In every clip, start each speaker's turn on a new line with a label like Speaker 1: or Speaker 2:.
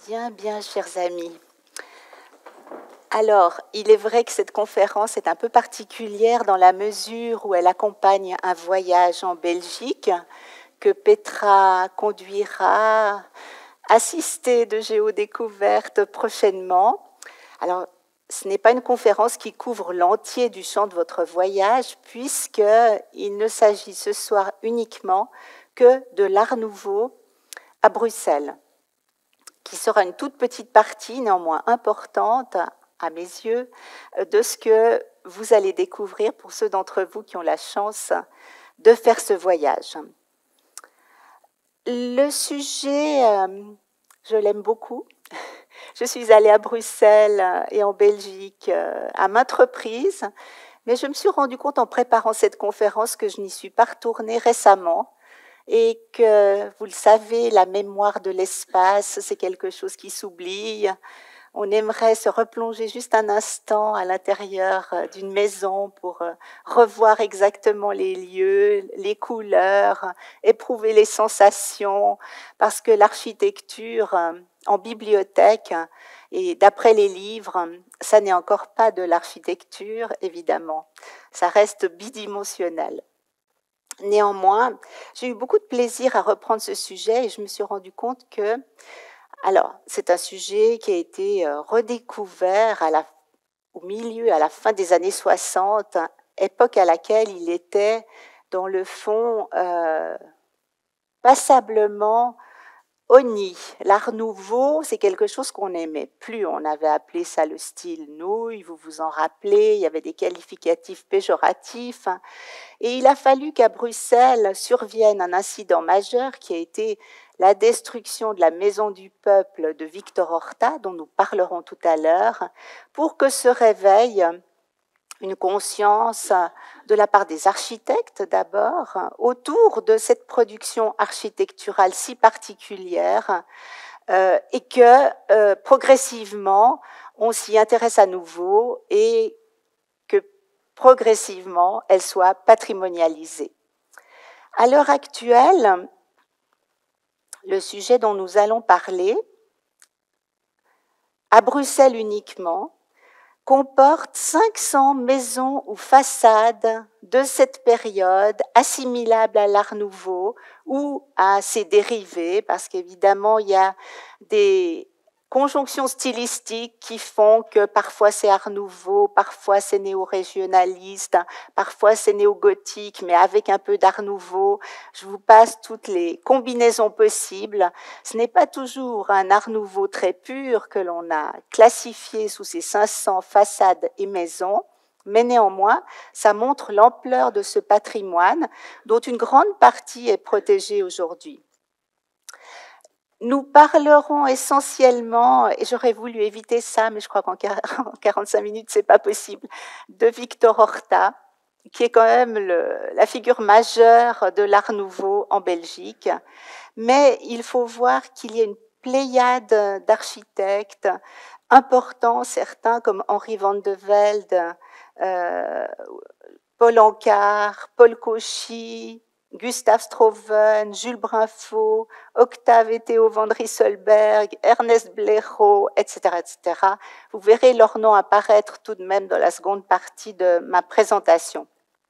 Speaker 1: Bien, chers amis. Alors, il est vrai que cette conférence est un peu particulière dans la mesure où elle accompagne un voyage en Belgique que Petra conduira, assistée de géodécouverte prochainement. Alors, ce n'est pas une conférence qui couvre l'entier du champ de votre voyage, puisqu'il ne s'agit ce soir uniquement que de l'Art Nouveau à Bruxelles, qui sera une toute petite partie, néanmoins importante, à mes yeux, de ce que vous allez découvrir pour ceux d'entre vous qui ont la chance de faire ce voyage. Le sujet, je l'aime beaucoup. Je suis allée à Bruxelles et en Belgique à maintes reprises, mais je me suis rendu compte en préparant cette conférence que je n'y suis pas retournée récemment et que, vous le savez, la mémoire de l'espace, c'est quelque chose qui s'oublie. On aimerait se replonger juste un instant à l'intérieur d'une maison pour revoir exactement les lieux, les couleurs, éprouver les sensations, parce que l'architecture en bibliothèque et d'après les livres, ça n'est encore pas de l'architecture, évidemment. Ça reste bidimensionnel. Néanmoins, j'ai eu beaucoup de plaisir à reprendre ce sujet et je me suis rendu compte que, alors, c'est un sujet qui a été redécouvert à la fin des années 60, époque à laquelle il était, dans le fond, passablement honni. L'Art Nouveau, c'est quelque chose qu'on n'aimait plus. On avait appelé ça le style nouille, vous vous en rappelez, il y avait des qualificatifs péjoratifs. Et il a fallu qu'à Bruxelles survienne un incident majeur qui a été la destruction de la Maison du Peuple de Victor Horta, dont nous parlerons tout à l'heure, pour que se réveille une conscience de la part des architectes d'abord, autour de cette production architecturale si particulière, et que progressivement, on s'y intéresse à nouveau et que progressivement, elle soit patrimonialisée. À l'heure actuelle, le sujet dont nous allons parler, à Bruxelles uniquement, comporte 500 maisons ou façades de cette période assimilables à l'Art Nouveau ou à ses dérivés, parce qu'évidemment, il y a des conjonctions stylistiques qui font que parfois c'est Art Nouveau, parfois c'est néo-régionaliste, parfois c'est néo-gothique, mais avec un peu d'Art Nouveau. Je vous passe toutes les combinaisons possibles. Ce n'est pas toujours un Art Nouveau très pur que l'on a classifié sous ces 500 façades et maisons, mais néanmoins, ça montre l'ampleur de ce patrimoine dont une grande partie est protégée aujourd'hui. Nous parlerons essentiellement, et j'aurais voulu éviter ça, mais je crois qu'en 45 minutes, c'est pas possible, de Victor Horta, qui est quand même la figure majeure de l'Art Nouveau en Belgique. Mais il faut voir qu'il y a une pléiade d'architectes importants, certains comme Henri van de Velde, Paul Ancar, Paul Cauchy, Gustave Stroven, Jules Brinfo, Octave et Théo van Rysselberghe, Ernest Blériot, etc., etc. Vous verrez leurs noms apparaître tout de même dans la seconde partie de ma présentation.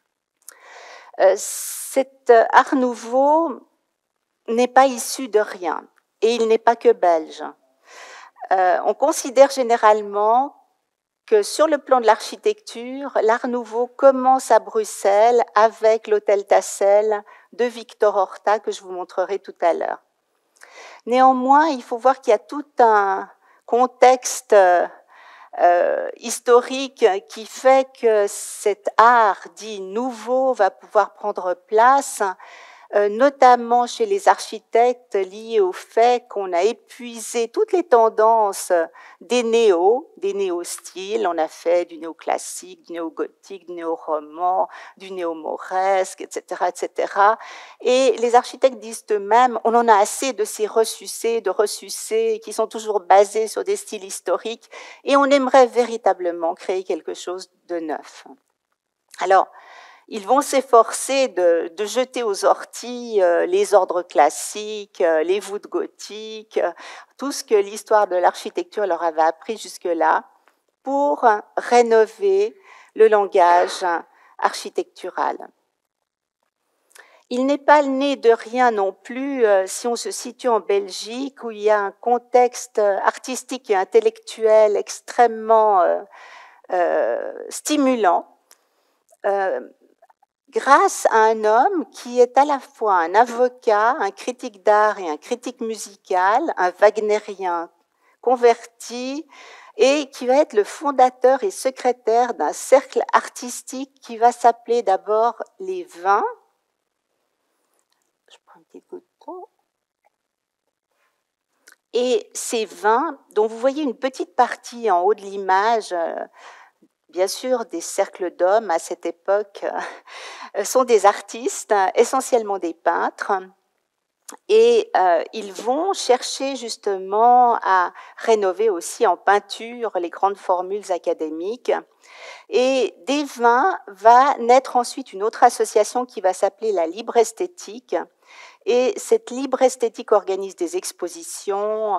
Speaker 1: Cet Art Nouveau n'est pas issu de rien et il n'est pas que belge. On considère généralement que sur le plan de l'architecture, l'Art Nouveau commence à Bruxelles avec l'hôtel Tassel de Victor Horta que je vous montrerai tout à l'heure. Néanmoins, il faut voir qu'il y a tout un contexte historique qui fait que cet art dit nouveau va pouvoir prendre place, notamment chez les architectes liés au fait qu'on a épuisé toutes les tendances des néo-styles. On a fait du néoclassique, du néo-gothique, du néo-roman, du néo-mauresque, etc., etc. Et les architectes disent eux-mêmes, on en a assez de ces ressucés qui sont toujours basés sur des styles historiques et on aimerait véritablement créer quelque chose de neuf. Alors, Ils vont s'efforcer de jeter aux orties les ordres classiques, les voûtes gothiques, tout ce que l'histoire de l'architecture leur avait appris jusque-là, pour rénover le langage architectural. Il n'est pas né de rien non plus si on se situe en Belgique, où il y a un contexte artistique et intellectuel extrêmement stimulant, grâce à un homme qui est à la fois un avocat, un critique d'art et un critique musical, un wagnérien converti, et qui va être le fondateur et secrétaire d'un cercle artistique qui va s'appeler d'abord les Vins. Je prends un petit coup de peau. Et ces Vins, dont vous voyez une petite partie en haut de l'image, bien sûr des cercles d'hommes à cette époque, sont des artistes, essentiellement des peintres. Et ils vont chercher justement à rénover aussi en peinture les grandes formules académiques. Et des Vins va naître ensuite une autre association qui va s'appeler la Libre Esthétique. Et cette Libre Esthétique organise des expositions,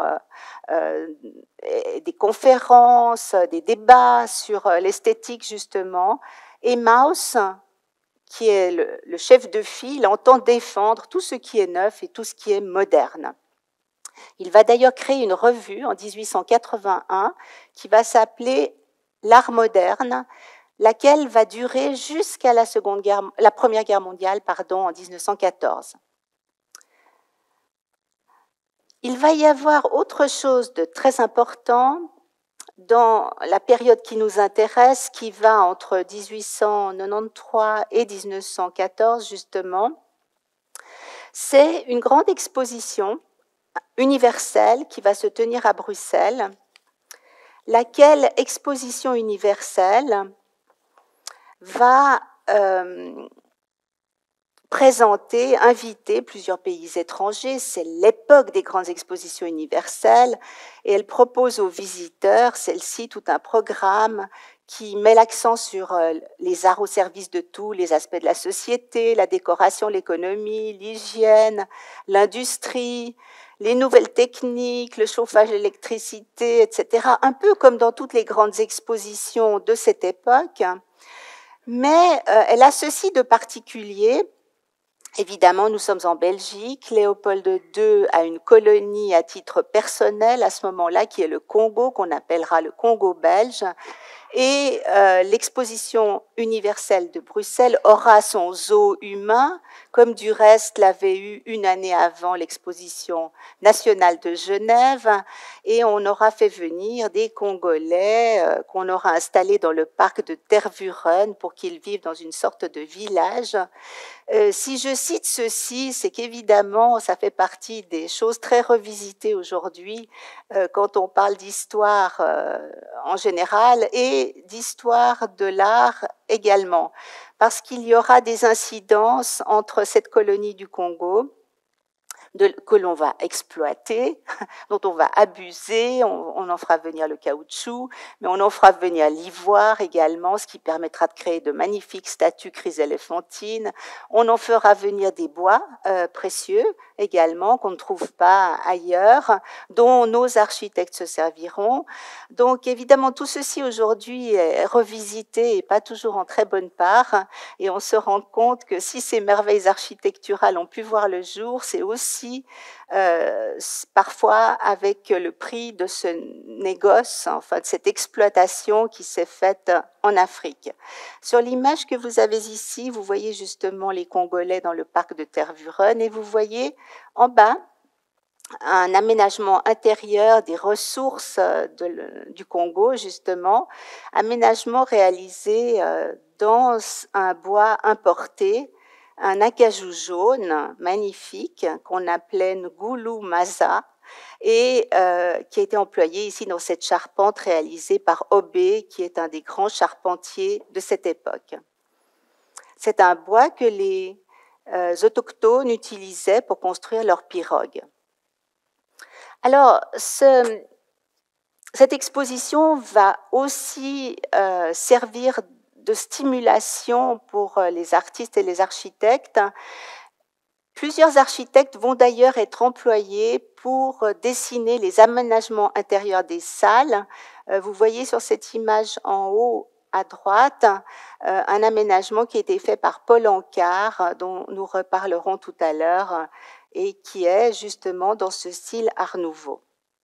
Speaker 1: des conférences, des débats sur l'esthétique justement. Et Mauss, qui est le chef de file, entend défendre tout ce qui est neuf et tout ce qui est moderne. Il va d'ailleurs créer une revue en 1881 qui va s'appeler L'Art moderne, laquelle va durer jusqu'à la Première Guerre mondiale, en 1914. Il va y avoir autre chose de très important dans la période qui nous intéresse, qui va entre 1893 et 1914 justement. C'est une grande exposition universelle qui va se tenir à Bruxelles, laquelle exposition universelle va présenter, inviter plusieurs pays étrangers. C'est l'époque des grandes expositions universelles et elle propose aux visiteurs, celle-ci, tout un programme qui met l'accent sur les arts au service de tous les aspects de la société, la décoration, l'économie, l'hygiène, l'industrie, les nouvelles techniques, le chauffage, l'électricité, etc. Un peu comme dans toutes les grandes expositions de cette époque. Mais elle a ceci de particulier. Évidemment, nous sommes en Belgique. Léopold II a une colonie à titre personnel à ce moment-là, qui est le Congo, qu'on appellera le Congo belge. Et l'exposition universelle de Bruxelles aura son zoo humain, comme du reste l'avait eu une année avant l'exposition nationale de Genève. Et on aura fait venir des Congolais qu'on aura installés dans le parc de Tervuren pour qu'ils vivent dans une sorte de village. Si je cite ceci, c'est qu'évidemment, ça fait partie des choses très revisitées aujourd'hui quand on parle d'histoire en général et d'histoire de l'art également, parce qu'il y aura des incidences entre cette colonie du Congo que l'on va exploiter, dont on va abuser, on en fera venir le caoutchouc, mais on en fera venir l'ivoire également, ce qui permettra de créer de magnifiques statues chryséléphantines. On en fera venir des bois précieux également, qu'on ne trouve pas ailleurs, dont nos architectes se serviront. Donc évidemment, tout ceci aujourd'hui est revisité et pas toujours en très bonne part, et on se rend compte que si ces merveilles architecturales ont pu voir le jour, c'est aussi parfois avec le prix de ce négoce, enfin de cette exploitation qui s'est faite en Afrique. Sur l'image que vous avez ici, vous voyez justement les Congolais dans le parc de Tervuren et vous voyez en bas un aménagement intérieur des ressources du Congo, justement, aménagement réalisé dans un bois importé, un acajou jaune magnifique qu'on appelait Ngulu Maza et qui a été employé ici dans cette charpente réalisée par Obé, qui est un des grands charpentiers de cette époque. C'est un bois que les autochtones utilisaient pour construire leurs pirogues. Alors, cette exposition va aussi servir de stimulation pour les artistes et les architectes. Plusieurs architectes vont d'ailleurs être employés pour dessiner les aménagements intérieurs des salles. Vous voyez sur cette image en haut à droite un aménagement qui a été fait par Paul Ancard, dont nous reparlerons tout à l'heure, et qui est justement dans ce style Art Nouveau.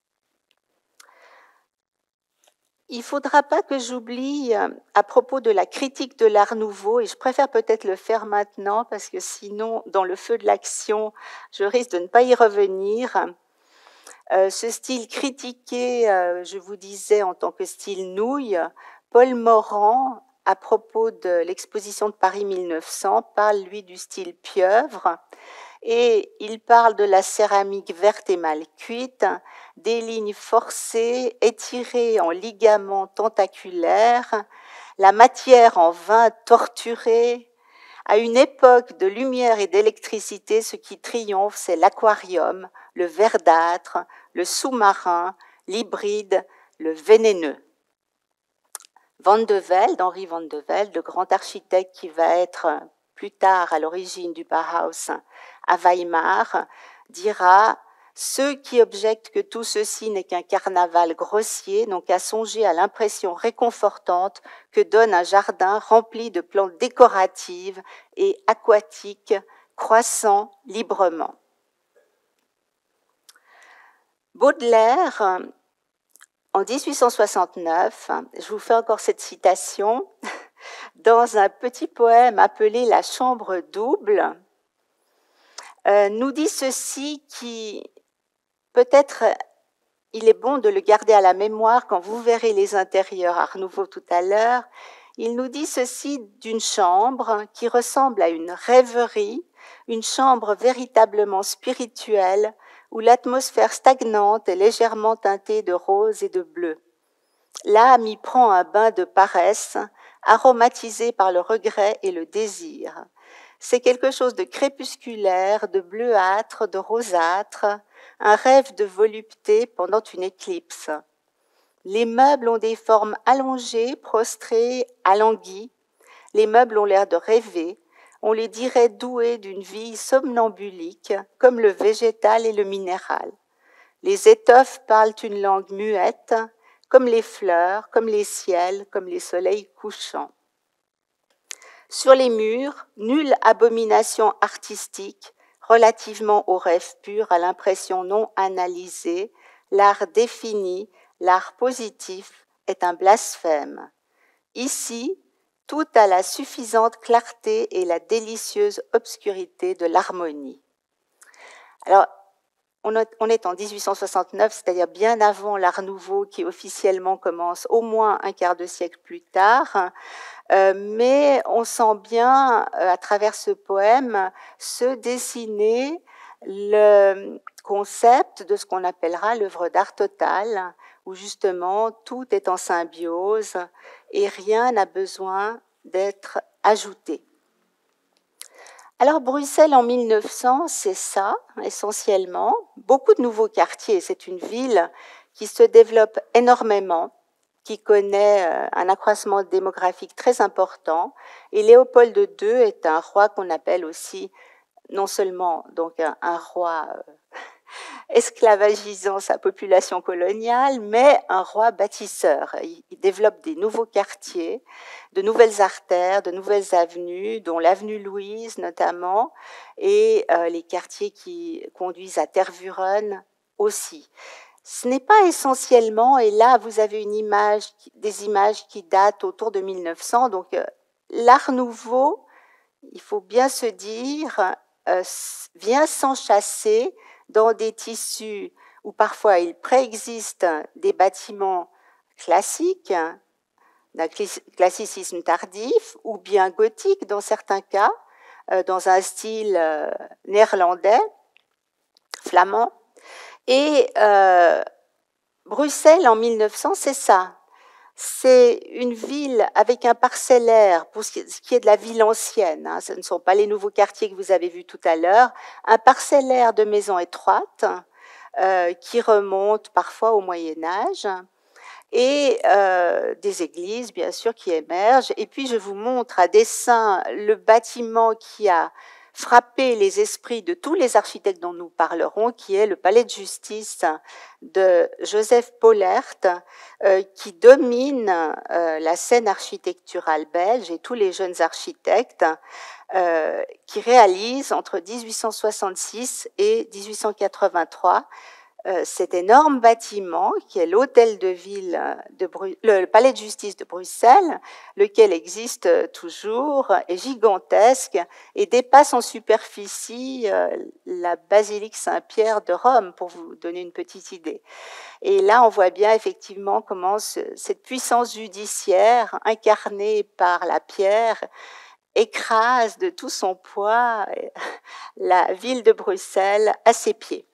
Speaker 1: Il ne faudra pas que j'oublie à propos de la critique de l'Art Nouveau, et je préfère peut-être le faire maintenant parce que sinon, dans le feu de l'action, je risque de ne pas y revenir. Ce style critiqué, je vous disais, en tant que style nouille, Paul Morand, à propos de l'exposition de Paris 1900, parle, lui, du style pieuvre. Et il parle de la céramique verte et mal cuite, des lignes forcées, étirées en ligaments tentaculaires, la matière en vin torturée. À une époque de lumière et d'électricité, ce qui triomphe, c'est l'aquarium, le verdâtre, le sous-marin, l'hybride, le vénéneux. Van de Velde, Henri Van de Velde, le grand architecte qui va être plus tard à l'origine du Bauhaus à Weimar, dira « Ceux qui objectent que tout ceci n'est qu'un carnaval grossier n'ont qu'à songer à l'impression réconfortante que donne un jardin rempli de plantes décoratives et aquatiques croissant librement. » Baudelaire, en 1869, je vous fais encore cette citation, dans un petit poème appelé « La chambre double », nous dit ceci qui, peut-être, il est bon de le garder à la mémoire quand vous verrez les intérieurs Art Nouveau tout à l'heure. Il nous dit ceci d'une chambre qui ressemble à une rêverie, une chambre véritablement spirituelle où l'atmosphère stagnante est légèrement teintée de rose et de bleu. L'âme y prend un bain de paresse, aromatisé par le regret et le désir. C'est quelque chose de crépusculaire, de bleuâtre, de rosâtre, un rêve de volupté pendant une éclipse. Les meubles ont des formes allongées, prostrées, alanguies. Les meubles ont l'air de rêver. On les dirait doués d'une vie somnambulique, comme le végétal et le minéral. Les étoffes parlent une langue muette, comme les fleurs, comme les ciels, comme les soleils couchants. Sur les murs, nulle abomination artistique, relativement au rêve pur, à l'impression non analysée, l'art défini, l'art positif est un blasphème. Ici, tout a la suffisante clarté et la délicieuse obscurité de l'harmonie. Alors, on est en 1869, c'est-à-dire bien avant l'Art Nouveau qui officiellement commence au moins un quart de siècle plus tard, mais on sent bien à travers ce poème se dessiner le concept de ce qu'on appellera l'œuvre d'art totale, où justement tout est en symbiose et rien n'a besoin d'être ajouté. Alors Bruxelles en 1900, c'est ça, essentiellement. Beaucoup de nouveaux quartiers. C'est une ville qui se développe énormément, qui connaît un accroissement démographique très important. Et Léopold II est un roi qu'on appelle aussi, non seulement donc un roi esclavagisant sa population coloniale, mais un roi bâtisseur. Il développe des nouveaux quartiers, de nouvelles artères, de nouvelles avenues, dont l'avenue Louise notamment, et les quartiers qui conduisent à Tervuren aussi. Ce n'est pas essentiellement, et là vous avez des images qui datent autour de 1900, donc l'Art Nouveau, il faut bien se dire, vient s'enchasser dans des tissus où parfois il préexiste des bâtiments classiques, d'un classicisme tardif, ou bien gothique dans certains cas, dans un style néerlandais, flamand. Et Bruxelles en 1900, c'est ça. C'est une ville avec un parcellaire, pour ce qui est de la ville ancienne, hein, ce ne sont pas les nouveaux quartiers que vous avez vus tout à l'heure, un parcellaire de maisons étroites qui remonte parfois au Moyen-Âge. et des églises, bien sûr, qui émergent. Et puis, je vous montre à dessin le bâtiment qui a frappé les esprits de tous les architectes dont nous parlerons, qui est le palais de justice de Joseph Paulert, qui domine la scène architecturale belge et tous les jeunes architectes qui réalisent entre 1866 et 1883 cet énorme bâtiment qui est l'hôtel de ville le palais de justice de Bruxelles, lequel existe toujours, est gigantesque et dépasse en superficie la basilique Saint-Pierre de Rome, pour vous donner une petite idée. Et là, on voit bien effectivement comment cette puissance judiciaire, incarnée par la pierre, écrase de tout son poids la ville de Bruxelles à ses pieds.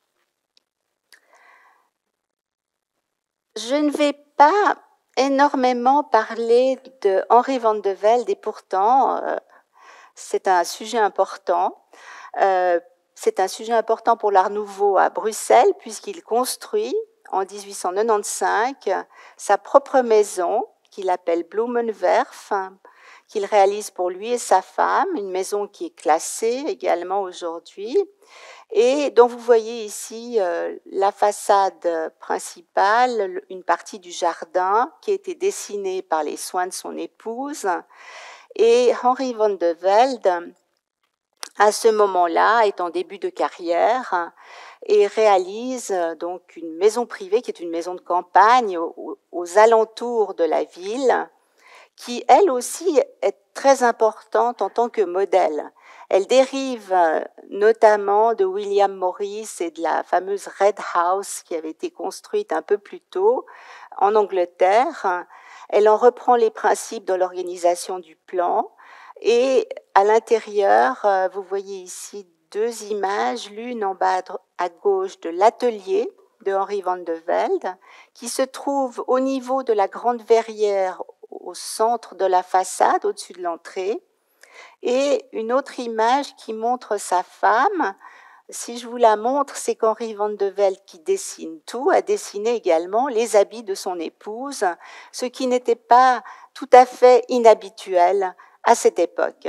Speaker 1: Je ne vais pas énormément parler de Henri van de Velde et pourtant c'est un sujet important. C'est un sujet important pour l'Art Nouveau à Bruxelles puisqu'il construit en 1895 sa propre maison qu'il appelle Blumenwerf, qu'il réalise pour lui et sa femme, une maison qui est classée également aujourd'hui et dont vous voyez ici la façade principale, une partie du jardin qui a été dessinée par les soins de son épouse. Et Henri van de Velde, à ce moment-là, est en début de carrière et réalise donc une maison privée qui est une maison de campagne aux alentours de la ville, qui elle aussi est très importante en tant que modèle. Elle dérive notamment de William Morris et de la fameuse Red House qui avait été construite un peu plus tôt en Angleterre. Elle en reprend les principes dans l'organisation du plan et à l'intérieur, vous voyez ici deux images, l'une en bas à gauche de l'atelier de Henri van de Velde qui se trouve au niveau de la grande verrière au centre de la façade, au-dessus de l'entrée, et une autre image qui montre sa femme. Si je vous la montre, c'est qu'Henri van de Velde, qui dessine tout, a dessiné également les habits de son épouse, ce qui n'était pas tout à fait inhabituel à cette époque.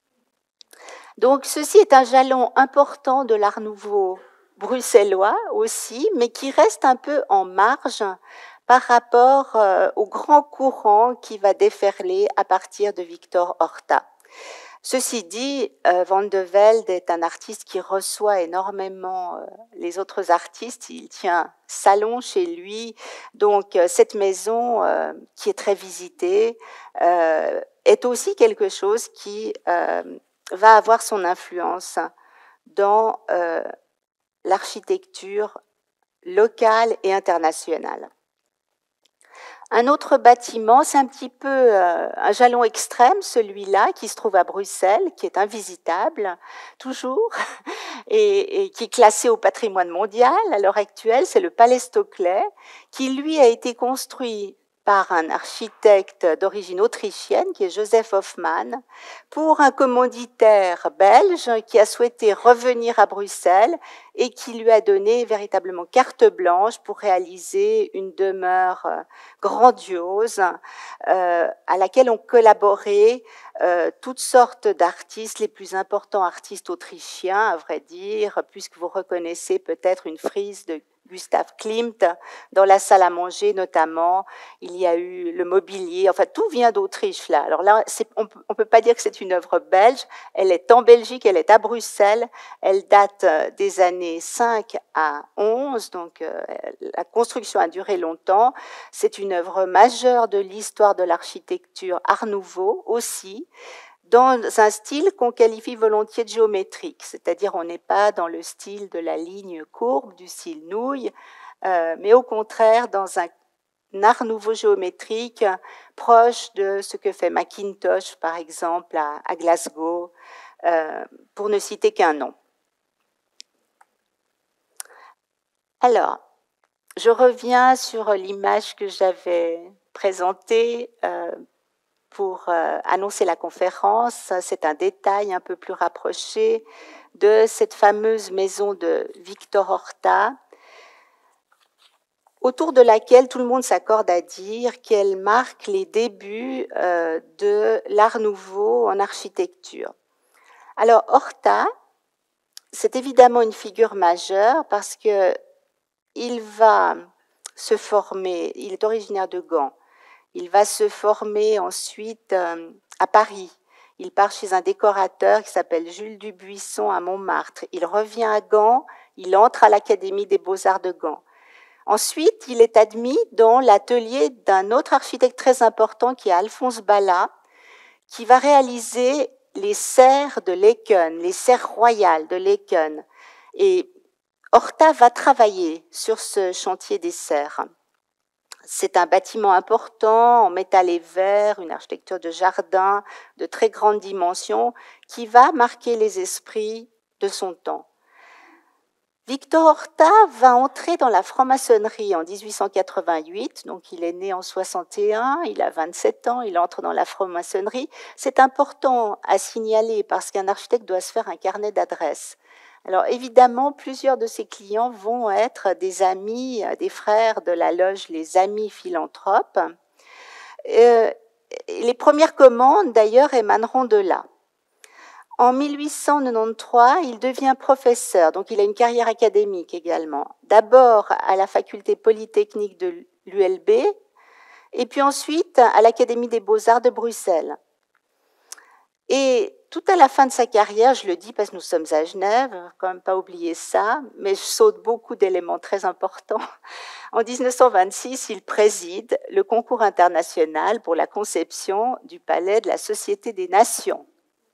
Speaker 1: Donc ceci est un jalon important de l'Art Nouveau bruxellois aussi, mais qui reste un peu en marge par rapport au grand courant qui va déferler à partir de Victor Horta. Ceci dit, Van de Velde est un artiste qui reçoit énormément les autres artistes. Il tient salon chez lui. Donc, cette maison, qui est très visitée, est aussi quelque chose qui va avoir son influence dans l'architecture locale et internationale. Un autre bâtiment, c'est un petit peu un jalon extrême, celui-là, qui se trouve à Bruxelles, qui est invisitable, toujours, et qui est classé au patrimoine mondial à l'heure actuelle, c'est le Palais Stoclet, qui lui a été construit par un architecte d'origine autrichienne, qui est Joseph Hoffmann, pour un commanditaire belge qui a souhaité revenir à Bruxelles et qui lui a donné véritablement carte blanche pour réaliser une demeure grandiose à laquelle ont collaboré toutes sortes d'artistes, les plus importants artistes autrichiens, à vrai dire, puisque vous reconnaissez peut-être une frise de Gustav Klimt, dans la salle à manger notamment, il y a eu le mobilier, enfin tout vient d'Autriche là. Alors là, on peut pas dire que c'est une œuvre belge, elle est en Belgique, elle est à Bruxelles, elle date des années 5 à 11, donc la construction a duré longtemps. C'est une œuvre majeure de l'histoire de l'architecture Art Nouveau aussi, dans un style qu'on qualifie volontiers de géométrique, c'est-à-dire on n'est pas dans le style de la ligne courbe, du style nouille, mais au contraire dans un art nouveau géométrique proche de ce que fait Mackintosh, par exemple, à Glasgow, pour ne citer qu'un nom. Alors, je reviens sur l'image que j'avais présentée pour annoncer la conférence. C'est un détail un peu plus rapproché de cette fameuse maison de Victor Horta, autour de laquelle tout le monde s'accorde à dire qu'elle marque les débuts de l'Art nouveau en architecture. Alors Horta, c'est évidemment une figure majeure parce que il va se former, il est originaire de Gand, il va se former ensuite à Paris. Il part chez un décorateur qui s'appelle Jules Dubuisson à Montmartre. Il revient à Gand, il entre à l'Académie des Beaux-Arts de Gand. Ensuite, il est admis dans l'atelier d'un autre architecte très important qui est Alphonse Balla, qui va réaliser les serres de Laeken, les serres royales de Laeken. Et Horta va travailler sur ce chantier des serres. C'est un bâtiment important en métal et verre, une architecture de jardin de très grande dimension qui va marquer les esprits de son temps. Victor Horta va entrer dans la franc-maçonnerie en 1888, donc il est né en 61, il a 27 ans, il entre dans la franc-maçonnerie. C'est important à signaler parce qu'un architecte doit se faire un carnet d'adresses. Alors évidemment, plusieurs de ses clients vont être des amis, des frères de la loge Les Amis Philanthropes. Les premières commandes, d'ailleurs, émaneront de là. En 1893, il devient professeur, donc il a une carrière académique également. D'abord à la faculté polytechnique de l'ULB, et puis ensuite à l'Académie des Beaux-Arts de Bruxelles. Et tout à la fin de sa carrière, je le dis parce que nous sommes à Genève, quand même pas oublier ça, mais je saute beaucoup d'éléments très importants. En 1926, il préside le concours international pour la conception du Palais de la Société des Nations.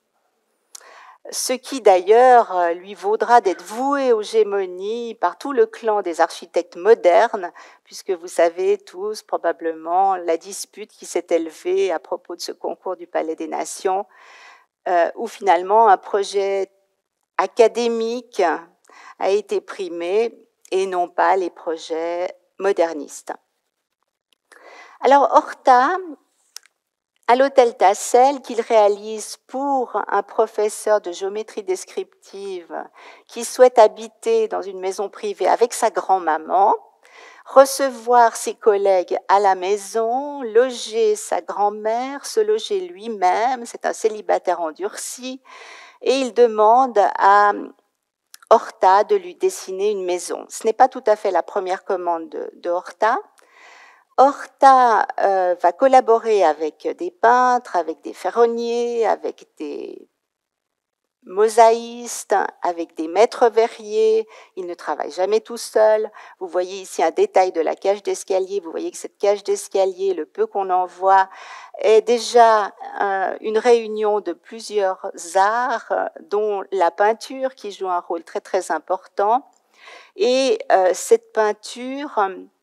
Speaker 1: Ce qui d'ailleurs lui vaudra d'être voué aux gémonies par tout le clan des architectes modernes, puisque vous savez tous probablement la dispute qui s'est élevée à propos de ce concours du Palais des Nations, où finalement un projet académique a été primé et non pas les projets modernistes. Alors Horta, à l'hôtel Tassel, qu'il réalise pour un professeur de géométrie descriptive qui souhaite habiter dans une maison privée avec sa grand-maman, recevoir ses collègues à la maison, loger sa grand-mère, se loger lui-même, c'est un célibataire endurci, et il demande à Horta de lui dessiner une maison. Ce n'est pas tout à fait la première commande de Horta. Horta va collaborer avec des peintres, avec des ferronniers, avec des mosaïstes, avec des maîtres verriers. Il ne travaille jamais tout seul. Vous voyez ici un détail de la cage d'escalier. Vous voyez que cette cage d'escalier, le peu qu'on en voit, est déjà une réunion de plusieurs arts, dont la peinture qui joue un rôle très très important. Et cette peinture,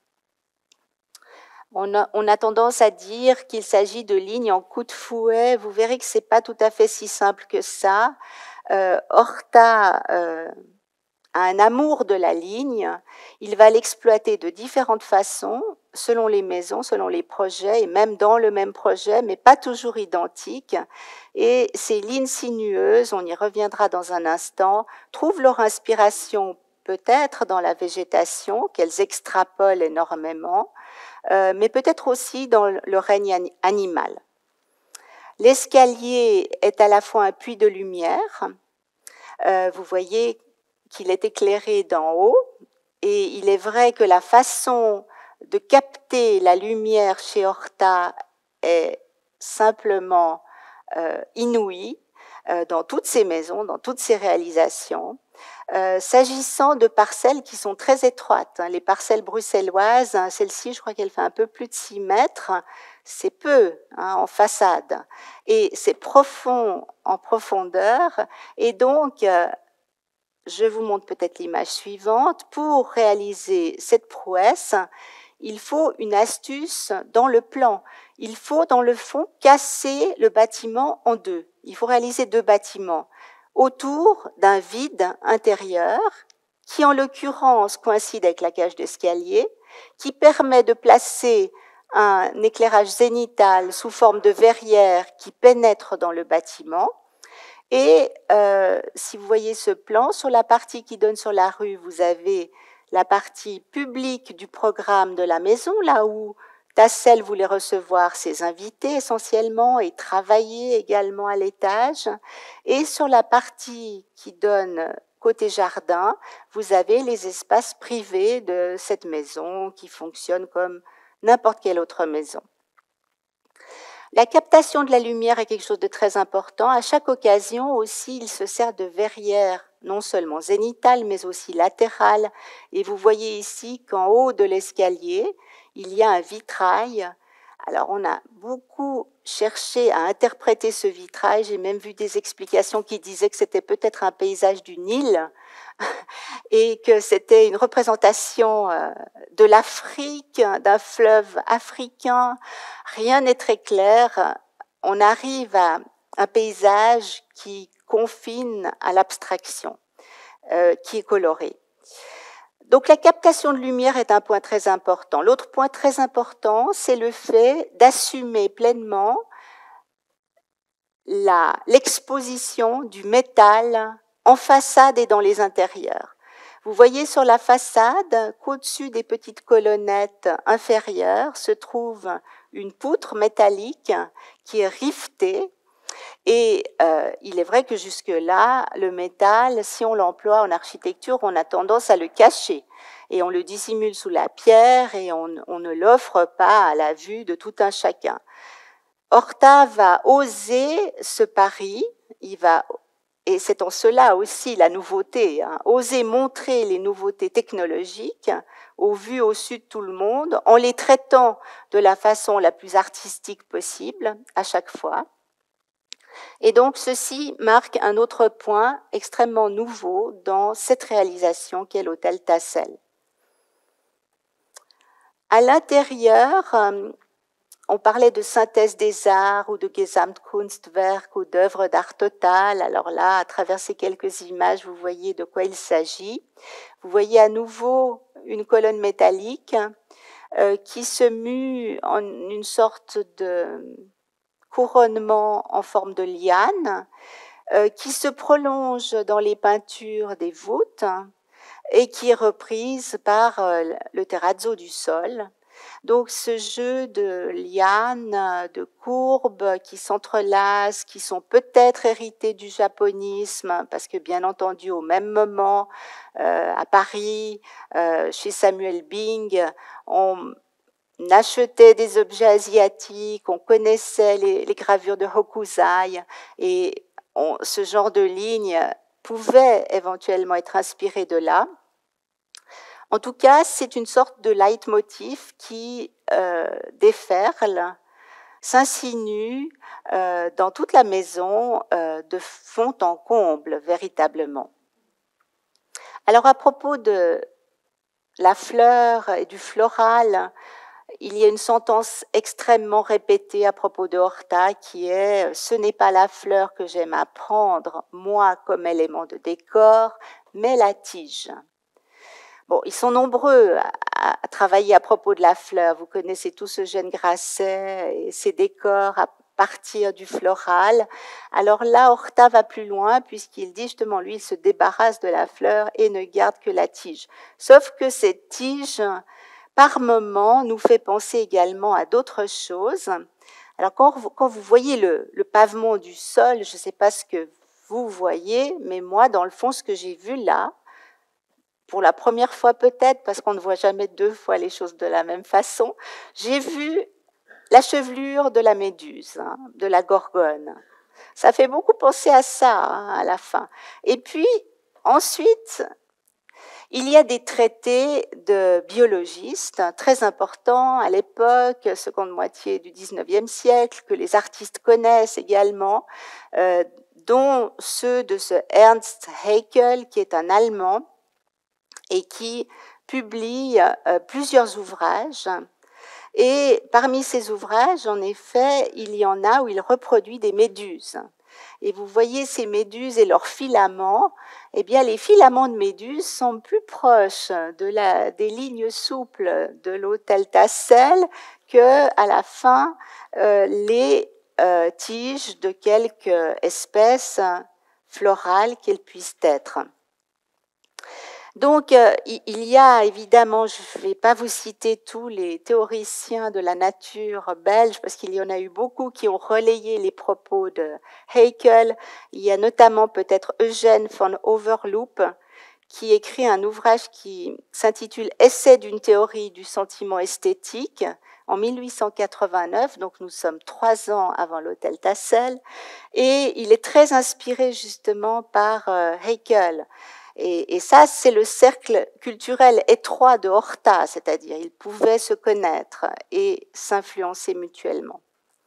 Speaker 1: on a tendance à dire qu'il s'agit de lignes en coup de fouet. Vous verrez que c'est pas tout à fait si simple que ça. Horta a un amour de la ligne. Il va l'exploiter de différentes façons, selon les maisons, selon les projets, et même dans le même projet, mais pas toujours identiques. Et ces lignes sinueuses, on y reviendra dans un instant, trouvent leur inspiration peut-être dans la végétation, qu'elles extrapolent énormément, mais peut-être aussi dans le règne animal. L'escalier est à la fois un puits de lumière. Vous voyez qu'il est éclairé d'en haut, et il est vrai que la façon de capter la lumière chez Horta est simplement inouïe dans toutes ses maisons, dans toutes ses réalisations. S'agissant de parcelles qui sont très étroites, les parcelles bruxelloises, celle-ci, je crois qu'elle fait un peu plus de 6 mètres, c'est peu en façade, et c'est profond en profondeur, et donc, je vous montre peut-être l'image suivante, pour réaliser cette prouesse, il faut une astuce dans le plan. Il faut, dans le fond, casser le bâtiment en deux. Il faut réaliser 2 bâtiments autour d'un vide intérieur qui, en l'occurrence, coïncide avec la cage d'escalier, qui permet de placer un éclairage zénital sous forme de verrière qui pénètre dans le bâtiment. Et si vous voyez ce plan, sur la partie qui donne sur la rue, vous avez la partie publique du programme de la maison, là où Tassel voulait recevoir ses invités essentiellement et travailler également à l'étage. Et sur la partie qui donne côté jardin, vous avez les espaces privés de cette maison qui fonctionnent comme n'importe quelle autre maison. La captation de la lumière est quelque chose de très important. À chaque occasion aussi, il se sert de verrières, non seulement zénitales, mais aussi latérales. Et vous voyez ici qu'en haut de l'escalier, il y a un vitrail. Alors, on a beaucoup cherché à interpréter ce vitrail. J'ai même vu des explications qui disaient que c'était peut-être un paysage du Nil et que c'était une représentation de l'Afrique, d'un fleuve africain. Rien n'est très clair. On arrive à un paysage qui confine à l'abstraction, qui est coloré. Donc la captation de lumière est un point très important. L'autre point très important, c'est le fait d'assumer pleinement l'exposition du métal en façade et dans les intérieurs. Vous voyez sur la façade qu'au-dessus des petites colonnettes inférieures se trouve une poutre métallique qui est rivetée. Et il est vrai que jusque-là, le métal, si on l'emploie en architecture, on a tendance à le cacher. Et on le dissimule sous la pierre et on ne l'offre pas à la vue de tout un chacun. Horta va oser ce pari, et c'est en cela aussi la nouveauté, oser montrer les nouveautés technologiques au vu au su de tout le monde, en les traitant de la façon la plus artistique possible à chaque fois. Et donc ceci marque un autre point extrêmement nouveau dans cette réalisation qu'est l'hôtel Tassel. À l'intérieur, on parlait de synthèse des arts ou de Gesamtkunstwerk ou d'œuvres d'art total. Alors là, à travers ces quelques images, vous voyez de quoi il s'agit. Vous voyez à nouveau une colonne métallique qui se mue en une sorte de couronnement en forme de liane qui se prolonge dans les peintures des voûtes et qui est reprise par le terrazzo du sol. Donc ce jeu de lianes, de courbes qui s'entrelacent, qui sont peut-être héritées du japonisme, parce que bien entendu au même moment, à Paris, chez Samuel Bing, on achetait des objets asiatiques, on connaissait les gravures de Hokusai, et ce genre de ligne pouvait éventuellement être inspiré de là. En tout cas, c'est une sorte de leitmotiv qui déferle, s'insinue dans toute la maison de fond en comble, véritablement. Alors, à propos de la fleur et du floral, il y a une sentence extrêmement répétée à propos de Horta qui est « Ce n'est pas la fleur que j'aime à prendre, moi, comme élément de décor, mais la tige ». Bon, ils sont nombreux à travailler à propos de la fleur. Vous connaissez tous Eugène Grasset et ses décors à partir du floral. Alors là, Horta va plus loin puisqu'il dit justement, lui, il se débarrasse de la fleur et ne garde que la tige. Sauf que cette tige, par moment, nous fait penser également à d'autres choses. Alors quand vous voyez le pavement du sol, je ne sais pas ce que vous voyez, mais moi, dans le fond, ce que j'ai vu là, pour la première fois peut-être, parce qu'on ne voit jamais deux fois les choses de la même façon, j'ai vu la chevelure de la méduse, de la gorgone. Ça fait beaucoup penser à ça à la fin. Et puis, ensuite, il y a des traités de biologistes très importants à l'époque, seconde moitié du XIXe siècle, que les artistes connaissent également, dont ceux de ce Ernst Haeckel, qui est un Allemand, et qui publie plusieurs ouvrages. Et parmi ces ouvrages, en effet, il y en a où il reproduit des méduses. Et vous voyez ces méduses et leurs filaments, eh bien les filaments de méduses sont plus proches des lignes souples de l'hôtel Tassel que, à la fin, les tiges de quelque espèce florale qu'elles puissent être. Donc, il y a évidemment, je ne vais pas vous citer tous les théoriciens de la nature belges, parce qu'il y en a eu beaucoup qui ont relayé les propos de Haeckel. Il y a notamment peut-être Eugène von Overloop, qui écrit un ouvrage qui s'intitule Essai d'une théorie du sentiment esthétique en 1889, donc nous sommes 3 ans avant l'hôtel Tassel, et il est très inspiré justement par Haeckel. Et ça, c'est le cercle culturel étroit de Horta, c'est-à-dire ils pouvaient se connaître et s'influencer mutuellement.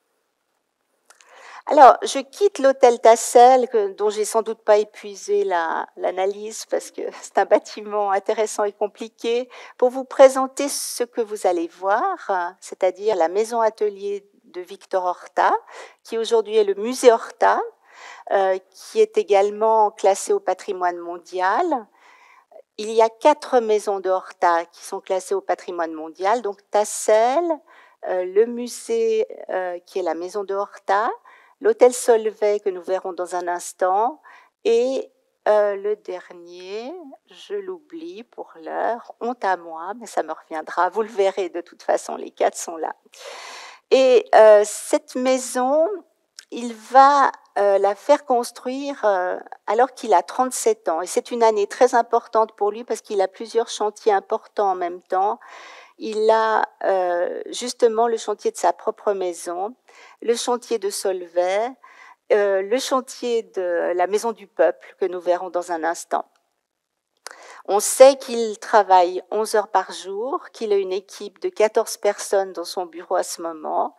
Speaker 1: Alors, je quitte l'hôtel Tassel, dont j'ai sans doute pas épuisé l'analyse, parce que c'est un bâtiment intéressant et compliqué, pour vous présenter ce que vous allez voir, c'est-à-dire la maison atelier de Victor Horta, qui aujourd'hui est le musée Horta, qui est également classé au patrimoine mondial. Il y a 4 maisons de Horta qui sont classées au patrimoine mondial, donc Tassel, le musée qui est la maison de Horta, l'hôtel Solvay que nous verrons dans un instant, et le dernier, je l'oublie pour l'heure, honte à moi, mais ça me reviendra, vous le verrez de toute façon, les 4 sont là. Et cette maison, il va la faire construire alors qu'il a 37 ans. Et c'est une année très importante pour lui parce qu'il a plusieurs chantiers importants en même temps. Il a justement le chantier de sa propre maison, le chantier de Solvay, le chantier de la maison du peuple que nous verrons dans un instant. On sait qu'il travaille 11 heures par jour, qu'il a une équipe de 14 personnes dans son bureau à ce moment,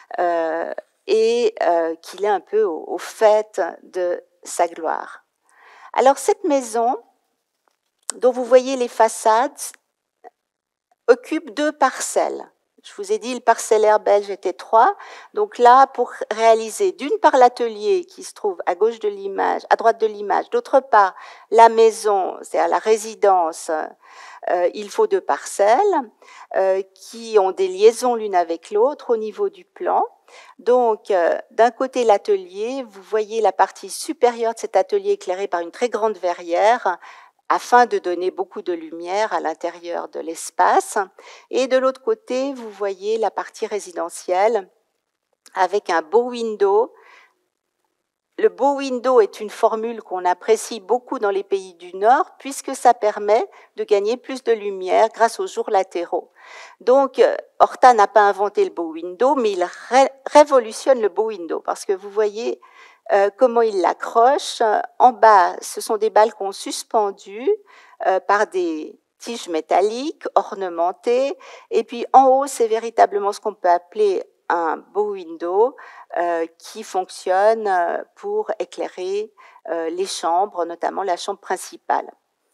Speaker 1: et qu'il est un peu au fait de sa gloire. Alors cette maison, dont vous voyez les façades, occupe 2 parcelles. Je vous ai dit, le parcellaire belge était 3. Donc là, pour réaliser d'une part l'atelier qui se trouve à gauche de l'image, à droite de l'image, d'autre part la maison, c'est-à-dire la résidence, il faut 2 parcelles qui ont des liaisons l'une avec l'autre au niveau du plan. Donc, d'un côté l'atelier, vous voyez la partie supérieure de cet atelier éclairée par une très grande verrière, afin de donner beaucoup de lumière à l'intérieur de l'espace. Et de l'autre côté, vous voyez la partie résidentielle avec un bow window. Le bow window est une formule qu'on apprécie beaucoup dans les pays du Nord puisque ça permet de gagner plus de lumière grâce aux jours latéraux. Donc, Horta n'a pas inventé le bow window, mais il révolutionne le bow window parce que vous voyez comment il l'accroche. En bas, ce sont des balcons suspendus par des tiges métalliques ornementées. Et puis en haut, c'est véritablement ce qu'on peut appeler un bow window qui fonctionne pour éclairer les chambres, notamment la chambre principale.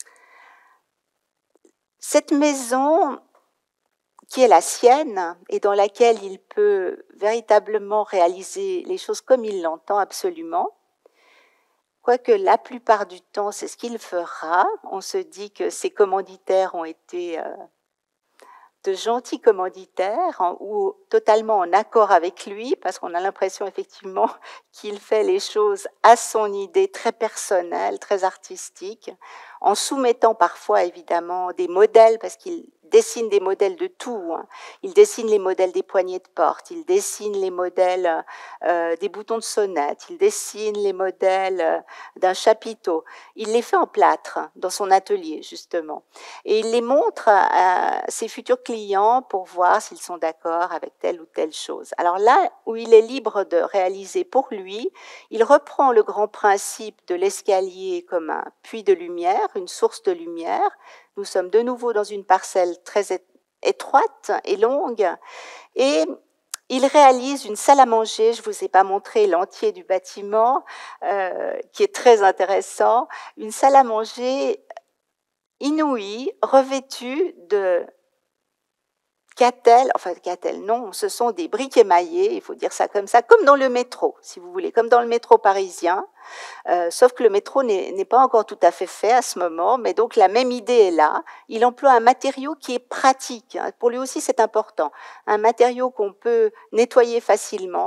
Speaker 1: Cette maison qui est la sienne et dans laquelle il peut véritablement réaliser les choses comme il l'entend absolument, quoique la plupart du temps c'est ce qu'il fera. On se dit que ses commanditaires ont été de gentils commanditaires ou totalement en accord avec lui, parce qu'on a l'impression effectivement qu'il fait les choses à son idée très personnelle, très artistique, en soumettant parfois évidemment des modèles, parce qu'il dessine des modèles de tout. Il dessine les modèles des poignées de porte, il dessine les modèles des boutons de sonnette, il dessine les modèles d'un chapiteau. Il les fait en plâtre dans son atelier, justement. Et il les montre à ses futurs clients pour voir s'ils sont d'accord avec telle ou telle chose. Alors là où il est libre de réaliser pour lui, il reprend le grand principe de l'escalier comme un puits de lumière, une source de lumière. Nous sommes de nouveau dans une parcelle très étroite et longue. Et il réalise une salle à manger. Je ne vous ai pas montré l'entier du bâtiment, qui est très intéressant. Une salle à manger inouïe, revêtue de catelles, non, ce sont des briques émaillées, il faut dire ça, comme dans le métro, si vous voulez, comme dans le métro parisien, sauf que le métro n'est pas encore tout à fait fait à ce moment, mais donc la même idée est là. Il emploie un matériau qui est pratique, pour lui aussi c'est important, un matériau qu'on peut nettoyer facilement,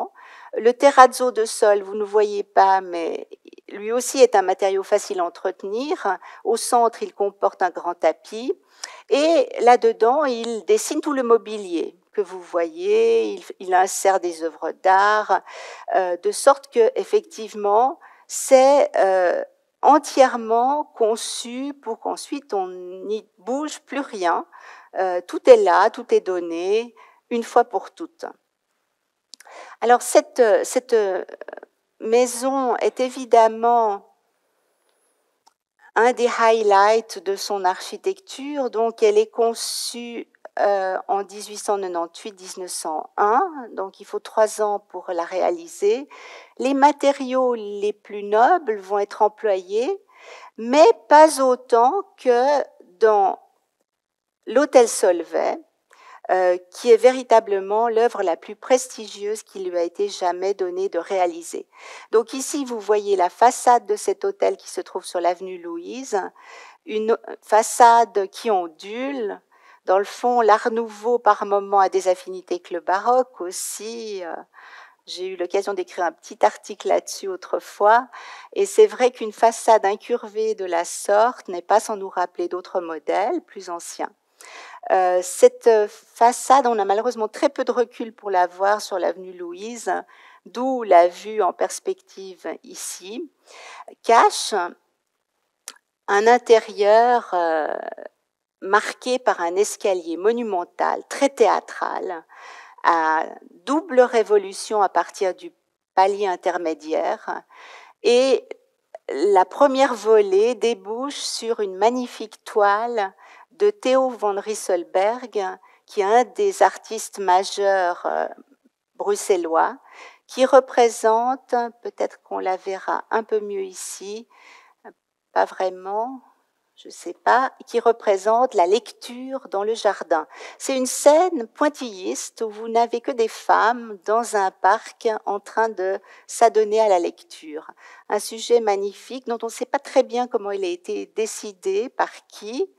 Speaker 1: Le terrazzo de sol, vous ne voyez pas, mais lui aussi est un matériau facile à entretenir. Au centre, il comporte un grand tapis. Et là-dedans, il dessine tout le mobilier que vous voyez. Il insère des œuvres d'art, de sorte que, effectivement, c'est entièrement conçu pour qu'ensuite on n'y bouge plus rien. Tout est là, tout est donné, une fois pour toutes. Alors cette maison est évidemment un des highlights de son architecture. Donc elle est conçue en 1898-1901, donc il faut 3 ans pour la réaliser. Les matériaux les plus nobles vont être employés, mais pas autant que dans l'hôtel Solvay, qui est véritablement l'œuvre la plus prestigieuse qui lui a été jamais donnée de réaliser. Donc ici, vous voyez la façade de cet hôtel qui se trouve sur l'avenue Louise, une façade qui ondule. Dans le fond, l'Art Nouveau, par moments, a des affinités avec le baroque aussi. J'ai eu l'occasion d'écrire un petit article là-dessus autrefois. Et c'est vrai qu'une façade incurvée de la sorte n'est pas sans nous rappeler d'autres modèles plus anciens. Cette façade, on a malheureusement très peu de recul pour la voir sur l'avenue Louise, d'où la vue en perspective ici, cache un intérieur marqué par un escalier monumental, très théâtral, à double révolution à partir du palier intermédiaire. Et la première volée débouche sur une magnifique toile de Theo van Rysselberghe, qui est un des artistes majeurs bruxellois, qui représente, peut-être qu'on la verra un peu mieux ici, pas vraiment, je ne sais pas, qui représente la lecture dans le jardin. C'est une scène pointilliste où vous n'avez que des femmes dans un parc en train de s'adonner à la lecture. Un sujet magnifique dont on ne sait pas très bien comment il a été décidé, par qui.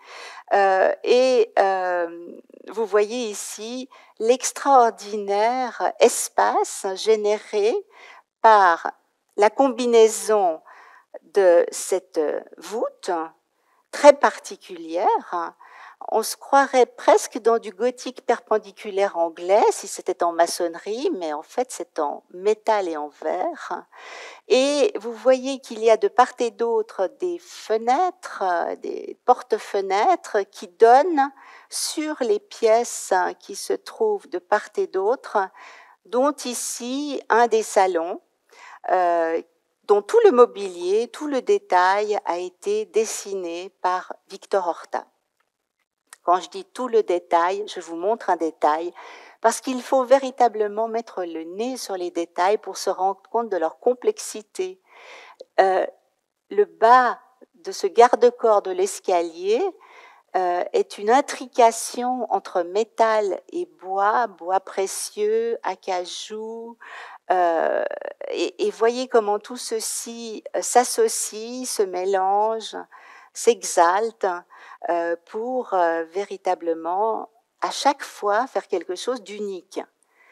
Speaker 1: Vous voyez ici l'extraordinaire espace généré par la combinaison de cette voûte très particulière. On se croirait presque dans du gothique perpendiculaire anglais si c'était en maçonnerie, mais en fait c'est en métal et en verre. Et vous voyez qu'il y a de part et d'autre des fenêtres, des porte-fenêtres qui donnent sur les pièces qui se trouvent de part et d'autre, dont ici un des salons, dont tout le mobilier, tout le détail a été dessiné par Victor Horta. Quand je dis tout le détail, je vous montre un détail, parce qu'il faut véritablement mettre le nez sur les détails pour se rendre compte de leur complexité. Le bas de ce garde-corps de l'escalier est une intrication entre métal et bois précieux, acajou, et voyez comment tout ceci s'associe, se mélange, s'exalte pour véritablement à chaque fois faire quelque chose d'unique.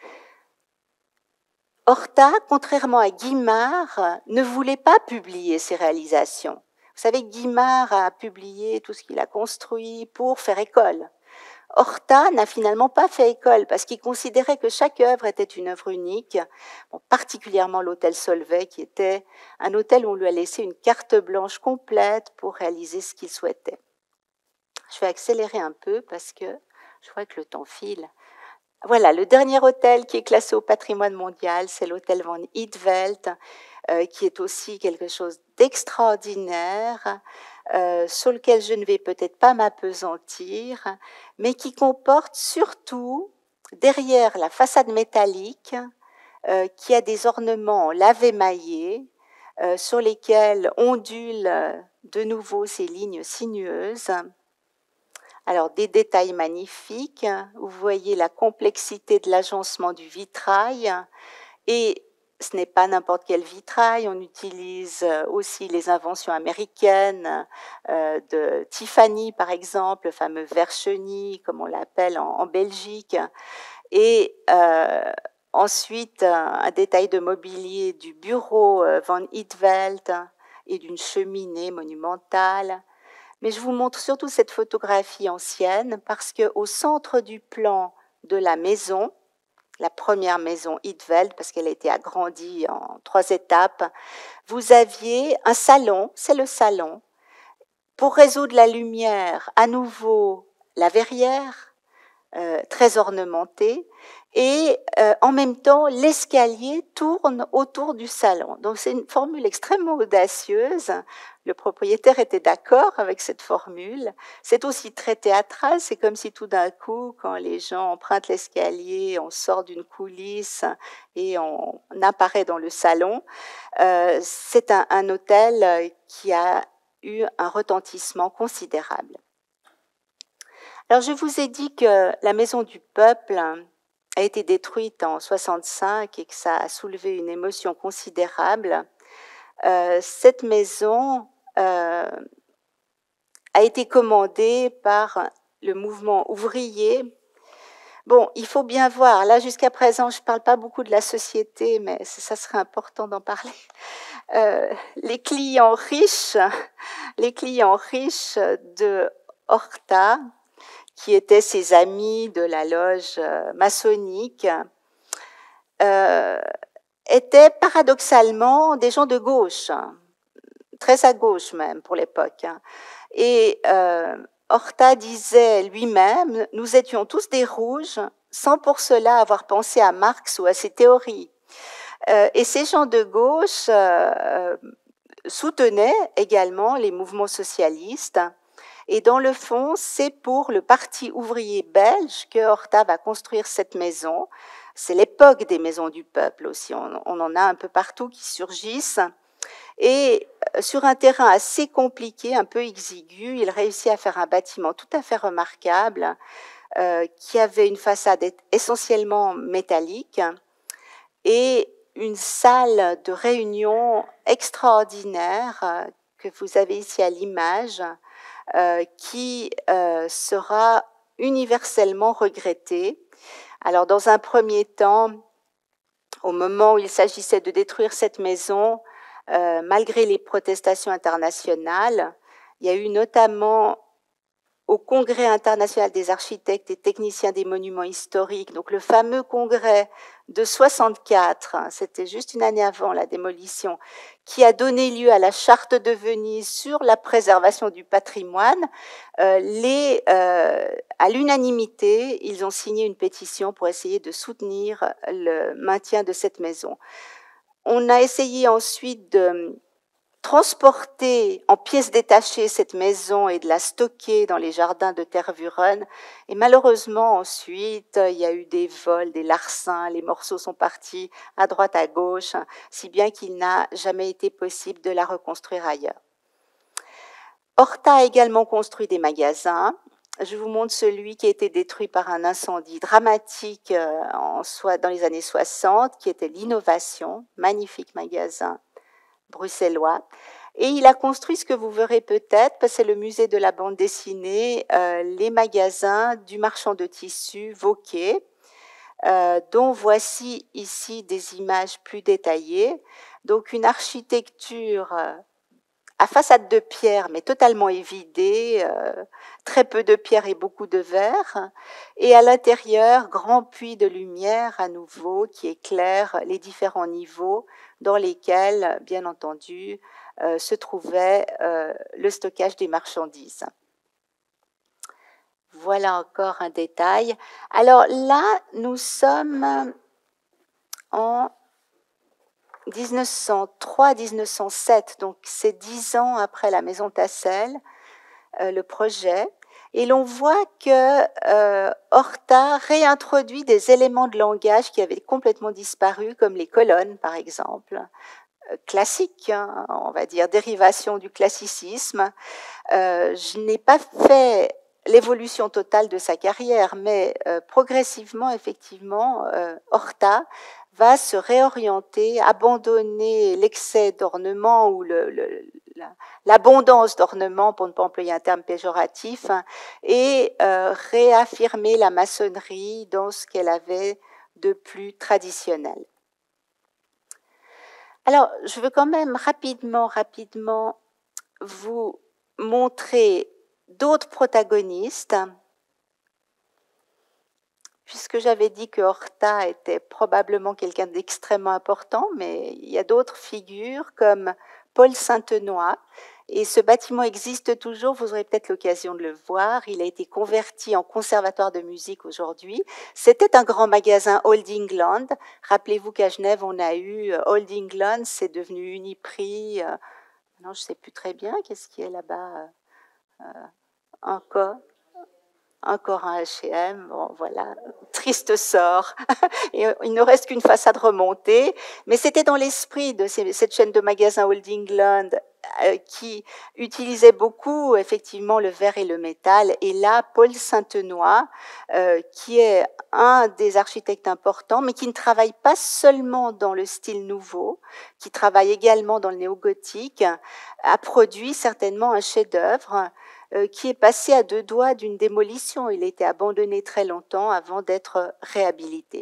Speaker 1: Horta, contrairement à Guimard, ne voulait pas publier ses réalisations. Vous savez, Guimard a publié tout ce qu'il a construit pour faire école. Horta n'a finalement pas fait école parce qu'il considérait que chaque œuvre était une œuvre unique, bon, particulièrement l'hôtel Solvay qui était un hôtel où on lui a laissé une carte blanche complète pour réaliser ce qu'il souhaitait. Je vais accélérer un peu parce que je vois que le temps file. Voilà, le dernier hôtel qui est classé au patrimoine mondial, c'est l'hôtel Van Eetvelt, qui est aussi quelque chose d'extraordinaire, sur lequel je ne vais peut-être pas m'appesantir, mais qui comporte surtout, derrière la façade métallique, qui a des ornements en lave émaillé, sur lesquels ondulent de nouveau ces lignes sinueuses. Alors, des détails magnifiques. Vous voyez la complexité de l'agencement du vitrail. Et ce n'est pas n'importe quel vitrail. On utilise aussi les inventions américaines de Tiffany, par exemple, le fameux verre chenille, comme on l'appelle en Belgique. Et Ensuite, un détail de mobilier du bureau Van Hiteveld et d'une cheminée monumentale. Mais je vous montre surtout cette photographie ancienne parce qu'au centre du plan de la maison, la première maison Hiteveld, parce qu'elle a été agrandie en 3 étapes, vous aviez un salon, c'est le salon. Pour résoudre la lumière, à nouveau la verrière, très ornementée, et en même temps, l'escalier tourne autour du salon. Donc c'est une formule extrêmement audacieuse. Le propriétaire était d'accord avec cette formule. C'est aussi très théâtral. C'est comme si tout d'un coup, quand les gens empruntent l'escalier, on sort d'une coulisse et on apparaît dans le salon. C'est un hôtel qui a eu un retentissement considérable. Alors, je vous ai dit que la maison du peuple a été détruite en 65 et que ça a soulevé une émotion considérable. Cette maison a été commandée par le mouvement ouvrier. Bon, il faut bien voir, là jusqu'à présent, je ne parle pas beaucoup de la société, mais ça serait important d'en parler. Les clients riches de Horta, qui étaient ses amis de la loge maçonnique, étaient paradoxalement des gens de gauche, très à gauche même pour l'époque. Et Horta disait lui-même, nous étions tous des rouges, sans pour cela avoir pensé à Marx ou à ses théories. Et ces gens de gauche soutenaient également les mouvements socialistes. Et dans le fond, c'est pour le Parti ouvrier belge que Horta va construire cette maison. C'est l'époque des maisons du peuple aussi. On en a un peu partout qui surgissent. Et sur un terrain assez compliqué, un peu exigu, il réussit à faire un bâtiment tout à fait remarquable qui avait une façade essentiellement métallique et une salle de réunion extraordinaire que vous avez ici à l'image, qui sera universellement regrettée. Alors, dans un premier temps, au moment où il s'agissait de détruire cette maison, malgré les protestations internationales, il y a eu notamment au Congrès international des architectes et techniciens des monuments historiques, donc le fameux congrès de 64, c'était juste une année avant la démolition, qui a donné lieu à la charte de Venise sur la préservation du patrimoine. À l'unanimité, ils ont signé une pétition pour essayer de soutenir le maintien de cette maison. On a essayé ensuite de transporter en pièces détachées cette maison et de la stocker dans les jardins de Tervuren. Et malheureusement, ensuite, il y a eu des vols, des larcins, les morceaux sont partis à droite, à gauche, si bien qu'il n'a jamais été possible de la reconstruire ailleurs. Horta a également construit des magasins. Je vous montre celui qui a été détruit par un incendie dramatique dans les années 60, qui était l'Innovation, magnifique magasin bruxellois. Et il a construit ce que vous verrez peut-être, parce que c'est le musée de la bande dessinée, les magasins du marchand de tissus Vauquet, dont voici ici des images plus détaillées. Donc une architecture à façade de pierre, mais totalement évidée, très peu de pierre et beaucoup de verre. Et à l'intérieur, grand puits de lumière à nouveau qui éclaire les différents niveaux dans lesquels, bien entendu, se trouvait le stockage des marchandises. Voilà encore un détail. Alors là, nous sommes en 1903-1907, donc c'est 10 ans après la maison Tassel, le projet. Et l'on voit que Horta réintroduit des éléments de langage qui avaient complètement disparu, comme les colonnes, par exemple, classiques, hein, on va dire, dérivation du classicisme. Je n'ai pas fait l'évolution totale de sa carrière, mais progressivement, effectivement, Horta va se réorienter, abandonner l'excès d'ornement ou l'abondance d'ornement, pour ne pas employer un terme péjoratif, et réaffirmer la maçonnerie dans ce qu'elle avait de plus traditionnel. Alors, je veux quand même rapidement vous montrer d'autres protagonistes, puisque j'avais dit que Horta était probablement quelqu'un d'extrêmement important, mais il y a d'autres figures comme Paul Saintenoy. Et ce bâtiment existe toujours, vous aurez peut-être l'occasion de le voir. Il a été converti en conservatoire de musique aujourd'hui. C'était un grand magasin Old England. Rappelez-vous qu'à Genève, on a eu Old England, c'est devenu Uniprix. Non, je ne sais plus très bien, qu'est-ce qui est là-bas encore un H&M, bon voilà, triste sort. Et il ne reste qu'une façade remontée, mais c'était dans l'esprit de cette chaîne de magasins Old England qui utilisait beaucoup effectivement le verre et le métal. Et là, Paul Saintenoy, qui est un des architectes importants, mais qui ne travaille pas seulement dans le style nouveau, qui travaille également dans le néo-gothique, a produit certainement un chef-d'œuvre qui est passé à 2 doigts d'une démolition. Il a été abandonné très longtemps avant d'être réhabilité.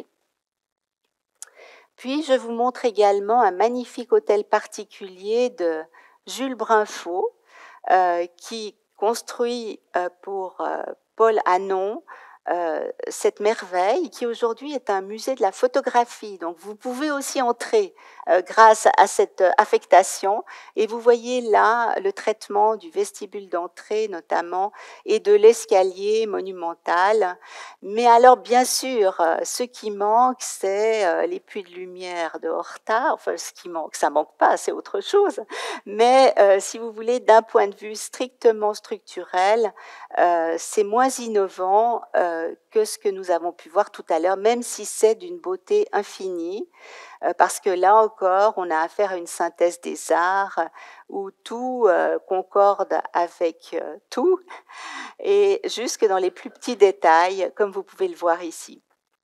Speaker 1: Puis, je vous montre également un magnifique hôtel particulier de Jules Brinfaux, qui construit pour Paul Hannon cette merveille qui aujourd'hui est un musée de la photographie. Donc vous pouvez aussi entrer grâce à cette affectation et vous voyez là le traitement du vestibule d'entrée notamment et de l'escalier monumental. Mais alors bien sûr, ce qui manque c'est les puits de lumière de Horta. Enfin ce qui manque, ça manque pas, c'est autre chose. Mais si vous voulez, d'un point de vue strictement structurel, c'est moins innovant que ce que nous avons pu voir tout à l'heure, même si c'est d'une beauté infinie, parce que là encore, on a affaire à une synthèse des arts où tout concorde avec tout, et jusque dans les plus petits détails, comme vous pouvez le voir ici.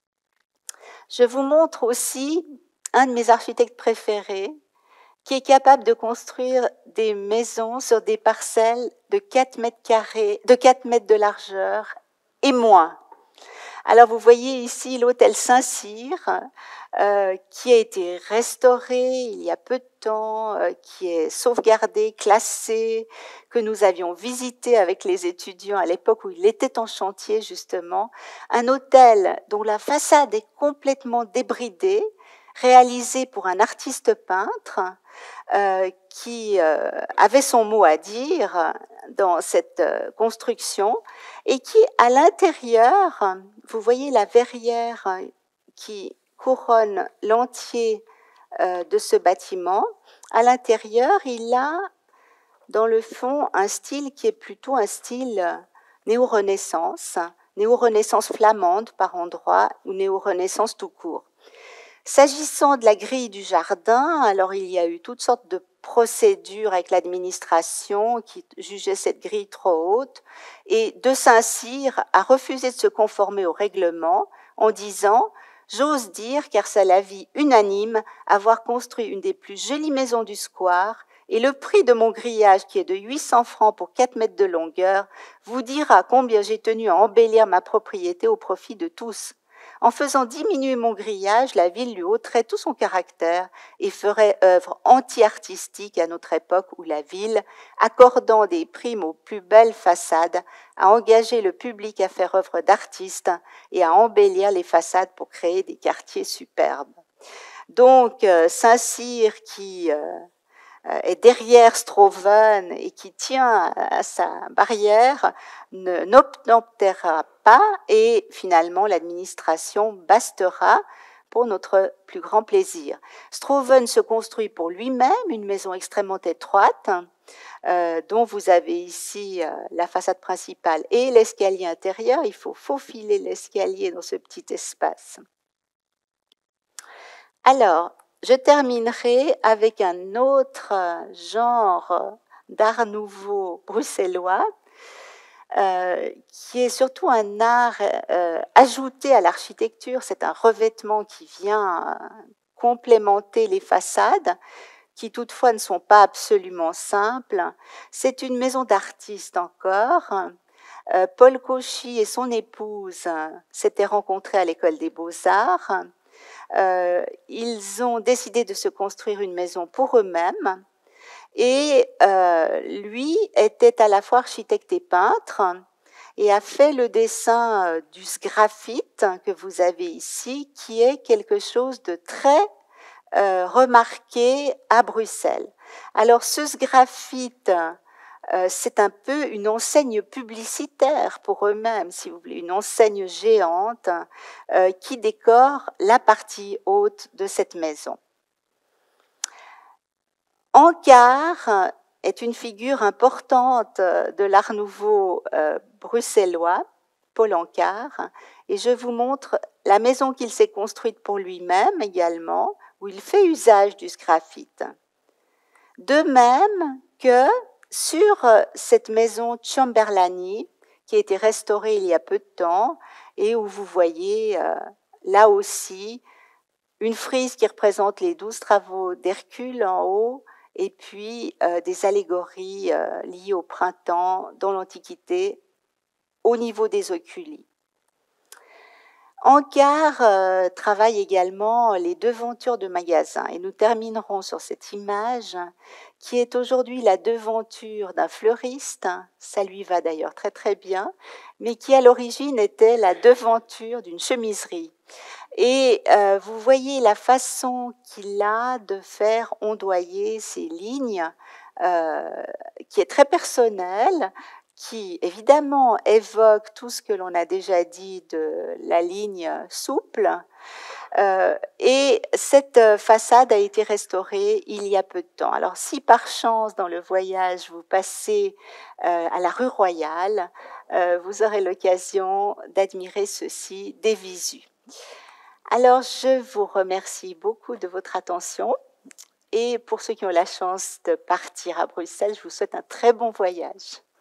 Speaker 1: Je vous montre aussi un de mes architectes préférés, qui est capable de construire des maisons sur des parcelles de 4 mètres carrés, de 4 mètres de largeur et moins. Alors vous voyez ici l'hôtel Saint-Cyr, qui a été restauré il y a peu de temps, qui est sauvegardé, classé, que nous avions visité avec les étudiants à l'époque où il était en chantier justement. Un hôtel dont la façade est complètement débridée, réalisé pour un artiste peintre, qui avait son mot à dire dans cette construction et qui, à l'intérieur, vous voyez la verrière qui couronne l'entier de ce bâtiment. À l'intérieur, il a, dans le fond, un style qui est plutôt un style néo-renaissance flamande par endroits ou néo-renaissance tout court. S'agissant de la grille du jardin, alors il y a eu toutes sortes de procédures avec l'administration qui jugeait cette grille trop haute et de Saint-Cyr a refusé de se conformer au règlement en disant « J'ose dire, car c'est l'avis unanime, avoir construit une des plus jolies maisons du square et le prix de mon grillage qui est de 800 francs pour 4 mètres de longueur vous dira combien j'ai tenu à embellir ma propriété au profit de tous. » En faisant diminuer mon grillage, la ville lui ôterait tout son caractère et ferait œuvre anti-artistique à notre époque où la ville, accordant des primes aux plus belles façades, a engagé le public à faire œuvre d'artiste et à embellir les façades pour créer des quartiers superbes. Donc, Saint-Cyr qui est derrière Stroven et qui tient à sa barrière n'obtempérera pas et finalement l'administration bastera pour notre plus grand plaisir. Stroven se construit pour lui-même une maison extrêmement étroite dont vous avez ici la façade principale et l'escalier intérieur. Il faut faufiler l'escalier dans ce petit espace. Alors, je terminerai avec un autre genre d'art nouveau bruxellois, qui est surtout un art ajouté à l'architecture. C'est un revêtement qui vient complémenter les façades, qui toutefois ne sont pas absolument simples. C'est une maison d'artistes encore. Paul Cauchy et son épouse s'étaient rencontrés à l'école des Beaux-Arts. ils ont décidé de se construire une maison pour eux-mêmes. Et lui était à la fois architecte et peintre et a fait le dessin du sgraffite que vous avez ici, qui est quelque chose de très remarqué à Bruxelles. Alors ce sgraffite, c'est un peu une enseigne publicitaire pour eux-mêmes, si vous voulez, une enseigne géante qui décore la partie haute de cette maison. Ancar est une figure importante de l'Art nouveau bruxellois, Paul Ancar, et je vous montre la maison qu'il s'est construite pour lui-même également, où il fait usage du sgraffite. De même que sur cette maison Ciamberlani, qui a été restaurée il y a peu de temps, et où vous voyez là aussi une frise qui représente les 12 travaux d'Hercule en haut, et puis des allégories liées au printemps dans l'Antiquité au niveau des oculi. Ancar travaille également les devantures de magasins et nous terminerons sur cette image qui est aujourd'hui la devanture d'un fleuriste, ça lui va d'ailleurs très très bien, mais qui à l'origine était la devanture d'une chemiserie. Et vous voyez la façon qu'il a de faire ondoyer ces lignes, qui est très personnelle, qui évidemment évoque tout ce que l'on a déjà dit de la ligne souple. Et cette façade a été restaurée il y a peu de temps. Alors si par chance dans le voyage vous passez à la rue Royale, vous aurez l'occasion d'admirer ceci des visu. Alors je vous remercie beaucoup de votre attention et pour ceux qui ont la chance de partir à Bruxelles, je vous souhaite un très bon voyage.